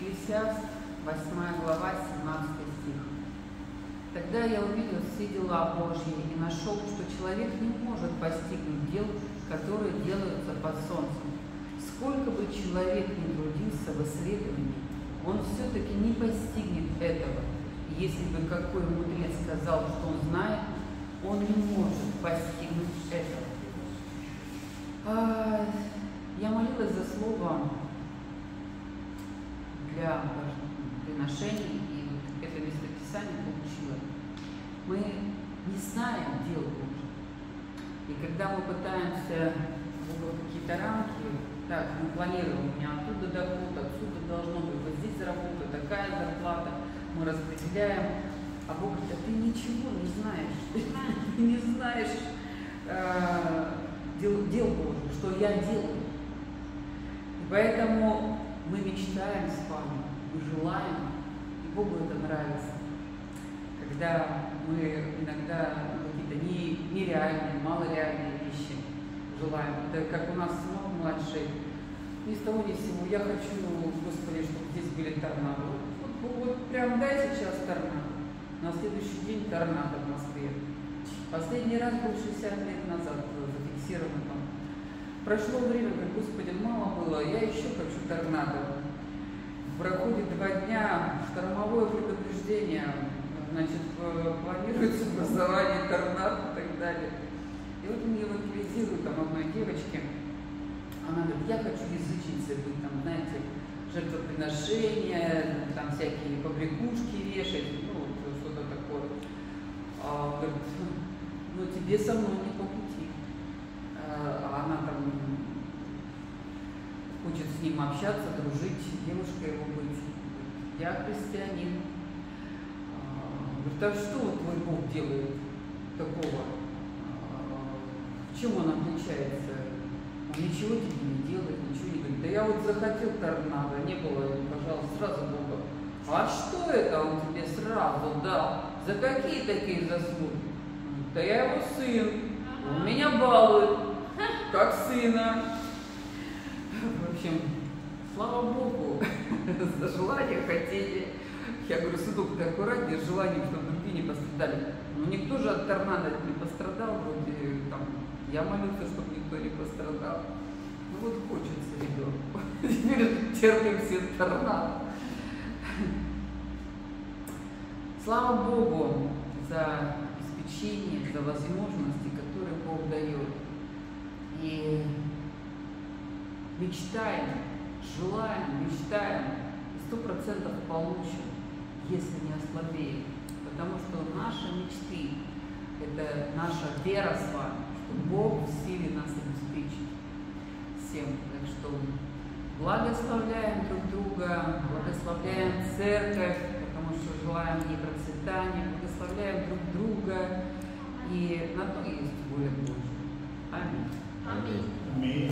Екклесиаст, 8 глава, 17 стих. Тогда я увидел все дела Божьи и нашел, что человек не может постигнуть дел, которые делаются под солнцем. Сколько бы человек ни трудился в исследовании, он все-таки не постигнет этого. И если бы какой мудрец сказал, что он знает, он не может постигнуть этого. Я молилась за слово для приношений, и вот это местописание получила. Мы не знаем дел Божьих. И когда мы пытаемся в какие-то рамки, так, мы планируем, у меня оттуда доход, отсюда должно быть, вот здесь заработать, такая зарплата, мы распределяем, а Бог говорит, а ты ничего не знаешь, ты не знаешь дел Божьих, что я делаю. И поэтому мы мечтаем с вами, мы желаем, и Богу это нравится, когда мы иногда какие-то нереальные, малореальные вещи желаем. Это как у нас сынок младший, ни с того ни с сего, я хочу, Господи, чтобы здесь были торнадо. Вот прям дай сейчас торнадо. На следующий день торнадо в Москве. Последний раз был 60 лет назад зафиксировано там. Прошло время, говорю, Господи, мало было, я еще хочу торнадо. Проходит 2 дня, штормовое предупреждение, значит, планируется образование торнадо и так далее. И вот мне евангелизируют там одной девочке, она говорит, я хочу язычницей быть, там, знаете, жертвоприношения, там всякие побрякушки вешать, ну, что-то такое. Говорит, ну тебе со мной не по пути. А она там хочет с ним общаться, дружить, девушка его быть. Я христианин. Говорит, а что вот твой Бог делает такого? В чем он отличается? Он ничего тебе не делает, ничего не говорит. Да я вот захотел торнадо, не было, пожалуйста, сразу Бога. А что это он тебе сразу дал? За какие такие заслуги? Да я его сын, он меня балует, как сына. В общем, слава Богу, за желание, хотели. Я говорю, сынок, ты аккуратнее, с желанием, чтобы другие не пострадали. Но никто же от торнадо не пострадал, вроде там, я молился, чтобы никто не пострадал. Ну вот хочется ребенку. Теперь терпим все торнадо. Слава Богу за обеспечение, за возможности, которые Бог дает. И мечтаем, желаем, мечтаем, и 100% получим, если не ослабеем. Потому что наши мечты – это наша вера с вами, что Бог в силе нас обеспечит всем. Так что благословляем друг друга, благословляем церковь, потому что желаем ей процветания, благословляем друг друга, и на то есть воля Божья. Аминь. Аминь.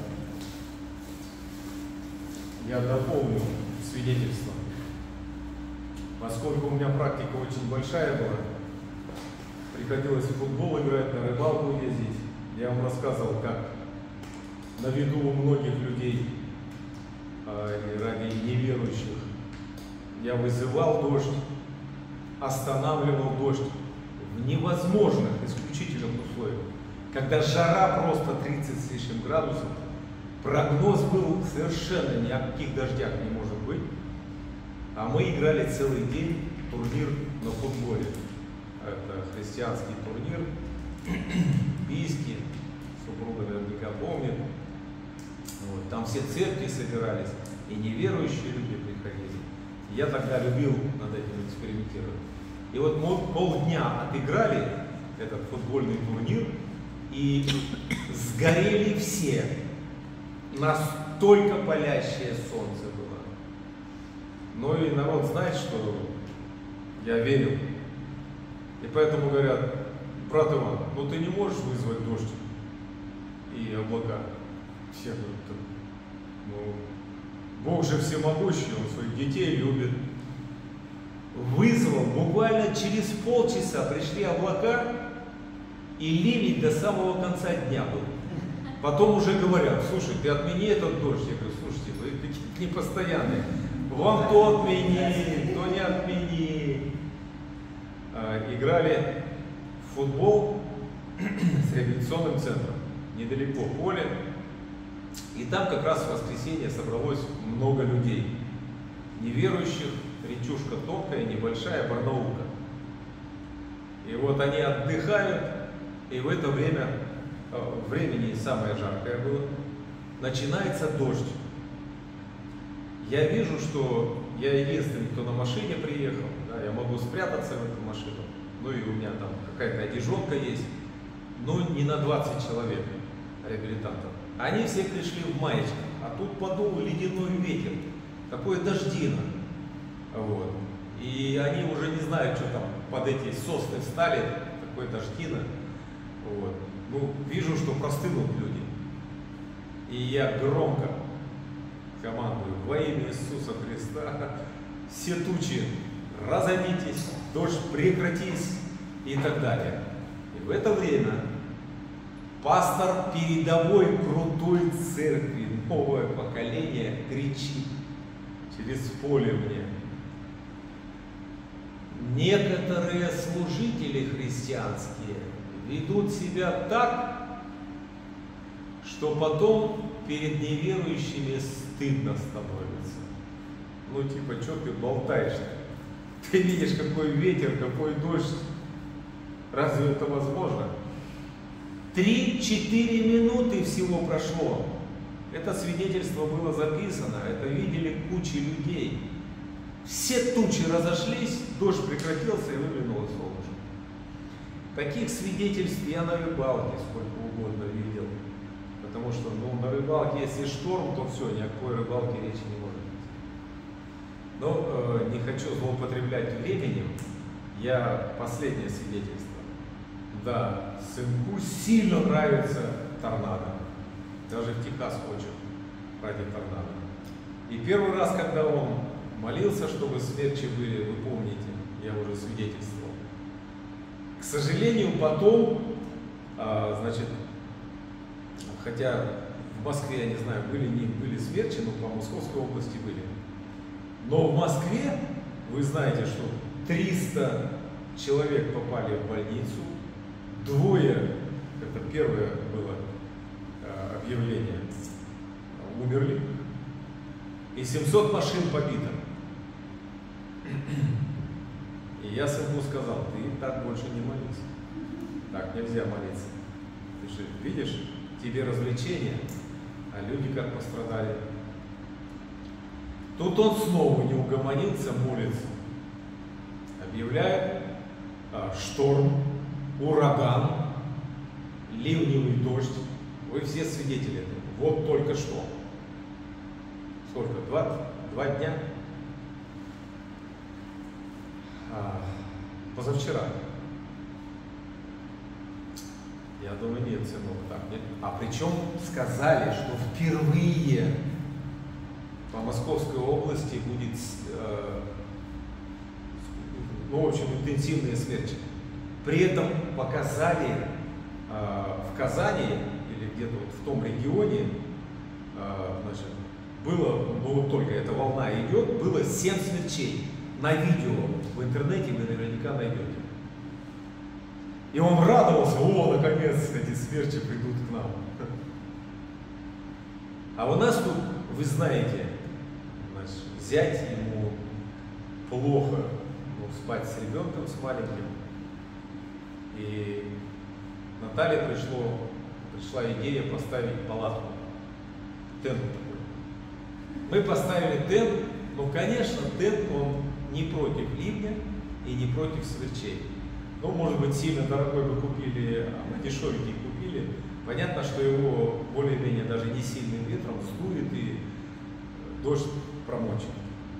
Я дополню свидетельство. Поскольку у меня практика очень большая была, приходилось в футбол играть, на рыбалку ездить. Я вам рассказывал, как на виду у многих людей, ради неверующих, я вызывал дождь, останавливал дождь в невозможных, исключительных условиях. Когда жара просто 30 с лишним градусов, прогноз был совершенно ни о каких дождях не может быть. А мы играли целый день турнир на футболе. Это христианский турнир, Бийский, супруга наверняка помнит. Вот. Там все церкви собирались, и неверующие люди приходили. Я тогда любил над этим экспериментировать. И вот мы полдня отыграли этот футбольный турнир, и сгорели все. Настолько палящее солнце было. Но и народ знает, что я верил. И поэтому говорят, брат Иван, ну ты не можешь вызвать дождь и облака. Все говорят, ну, Бог же всемогущий, Он своих детей любит. Вызвал, буквально через полчаса пришли облака, и ливень до самого конца дня был. Потом уже говорят, слушай, ты отмени этот дождь. Я говорю, слушайте, вы какие-то непостоянные. Вон то отмени, то не отмени. Играли в футбол с реабилитационным центром. Недалеко поле. И там как раз в воскресенье собралось много людей. Неверующих, речушка тонкая, небольшая, Барнаулка. И вот они отдыхают, и в это время, времени самое жаркое было, начинается дождь. Я вижу, что я единственный, кто на машине приехал, да, я могу спрятаться в эту машину, ну и у меня там какая-то одежонка есть, но не на 20 человек реабилитантов. Они все пришли в маечках, а тут подул ледяной ветер, такое дождина. Вот. И они уже не знают, что там под эти сосны встали, такое дождина. Вот. Ну, вижу, что простынут люди. И я громко командую: во имя Иисуса Христа, все тучи разойдитесь, дождь прекратись и так далее. И в это время пастор передовой крутой церкви, новое поколение, кричит через поле мне: некоторые служители христианские ведут себя так, что потом перед неверующими стыдно становится. Ну типа, что ты болтаешь-то? Ты видишь, какой ветер, какой дождь. Разве это возможно? 3-4 минуты всего прошло. Это свидетельство было записано, это видели кучи людей. Все тучи разошлись, дождь прекратился и выглянуло солнышко. Таких свидетельств я на рыбалке сколько угодно видел. Потому что, ну, на рыбалке, если шторм, то все, ни о какой рыбалке речи не может быть. Но не хочу злоупотреблять временем. Я последнее свидетельство. Да, сынку сильно нравится торнадо. Даже в Техас хочет ради торнадо. И первый раз, когда он молился, чтобы смерчи были, вы помните, я уже свидетельствовал. К сожалению, потом, значит, хотя в Москве, я не знаю, не были смерчи, но по Московской области были. Но в Москве, вы знаете, что 300 человек попали в больницу, 2, это первое было объявление, умерли, и 700 машин побито. И я сыну сказал: ты так больше не молись, так нельзя молиться. Ты же видишь, тебе развлечения, а люди как пострадали. Тут он снова не угомонился, молится. Объявляет шторм, ураган, ливневый дождь. Вы все свидетели этого. Вот только что. Сколько? 2 дня? Позавчера. Я думаю, нет, сынок, так, нет. А причем сказали, что впервые по Московской области будет, ну, в общем, интенсивные смерчи. При этом показали в Казани или где-то вот в том регионе, значит, было, ну вот только эта волна идет, было 7 смерчей. На видео в интернете вы наверняка найдете. И он радовался: о, наконец эти смерчи придут к нам. А у нас тут, вы знаете, значит, зять ему плохо, ну, спать с ребенком, с маленьким. И Наталье пришла идея поставить палатку, тент такой. Мы поставили тент, но, конечно, тент он не против ливня и не против смерчей. Ну, может быть, сильно дорогой вы купили, а мы дешевенький купили. Понятно, что его более-менее даже не сильным ветром сдует и дождь промочит.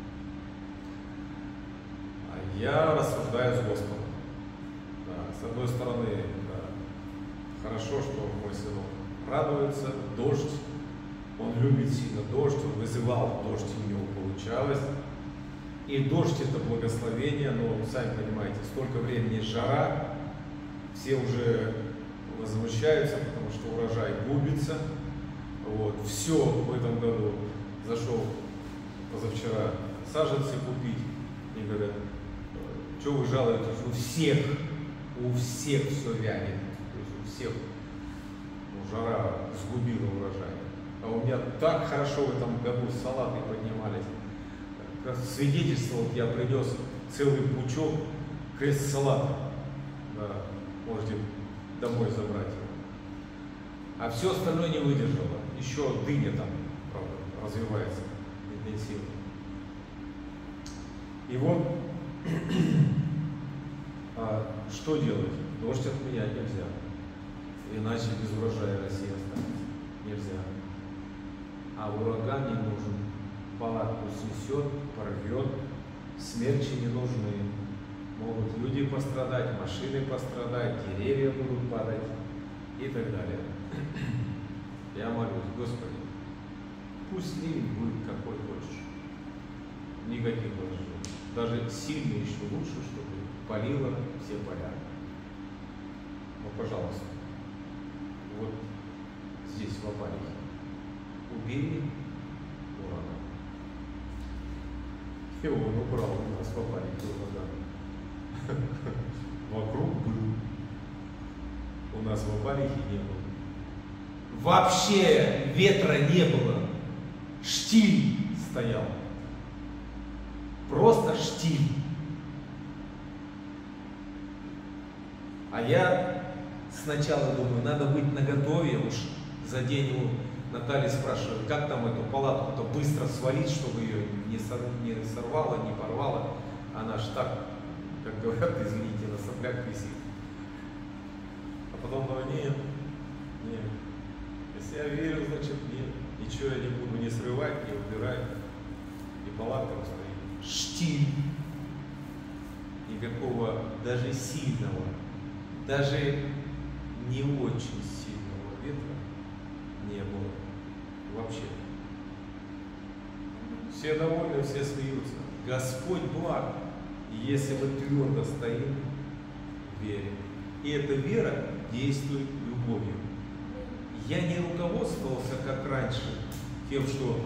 А я рассуждаю с Господом. Да, с одной стороны, да, хорошо, что мой сынок радуется, дождь, он любит сильно дождь, он вызывал дождь, у него получалось. И дождь — это благословение, но, сами понимаете, столько времени жара, все уже возмущаются, потому что урожай губится. Вот. Все в этом году, зашел позавчера саженцы купить. И говорят, что вы жалуетесь? У всех все вянет. То есть у всех жара сгубила урожай. А у меня так хорошо в этом году салаты поднимались. Как свидетельство, вот я принес целый пучок крест-салата. Да, можете домой забрать его. А все остальное не выдержало. Еще дыня там, правда, развивается интенсивно. И вот, что делать? Дождь отменять нельзя. Иначе без урожая Россия останется. Нельзя. А ураган не нужен. Палатку снесет, порвет. Смерчи не нужны. Могут люди пострадать, машины пострадать, деревья будут падать и так далее. Я молюсь, Господи, пусть ливень будет какой хочешь. Никаких дождей. Даже сильный еще лучше, чтобы полило все поля. Ну, пожалуйста, вот здесь, в Апалихе, убили ураган. И он убрал у нас в Апалихе ураган. Вокруг был. У нас в Апалихе не было. Вообще ветра не было. Штиль стоял. Просто штиль. А я сначала думаю, надо быть наготове, уж за день у Натальи спрашиваю, как там эту палатку-то быстро свалить, чтобы ее не сорвало, не порвало. Она ж так, как говорят, извините, на соплях висит. А потом думаю, нет. Если я верю, значит нет. Ничего я не буду не срывать, не убирать. И палатка стоит. Штиль. Никакого даже сильного, даже не очень сильного ветра не было. Вообще. Все довольны, все смеются. Господь благ. И если мы твердо стоим, верим. И эта вера действует любовью. Я не руководствовался, как раньше, тем, что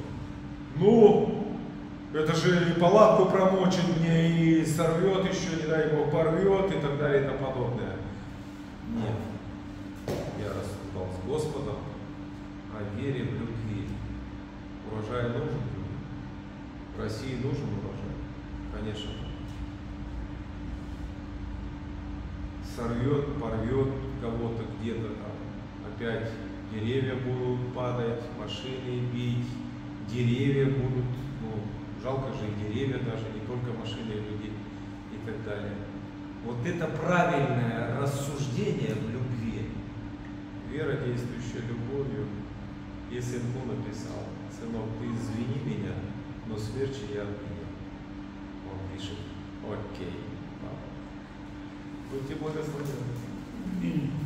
это же и палатку промочит мне, и сорвет еще, не дай Бог, порвет, и так далее, и тому подобное. Нет. Я рассуждал с Господом о вере в любви. Урожай нужен людям. В России нужен урожай. Конечно. Сорвет, порвет кого-то где-то там. Опять деревья будут падать, машины бить, деревья будут, жалко же и деревья даже, не только машины и людей и так далее. Вот это правильное рассуждение в любви. Вера, действующая любовью. И сынку написал: сынок, ты извини меня, но смерчи я отменил. Он пишет: окей, папа. Будьте благословенны.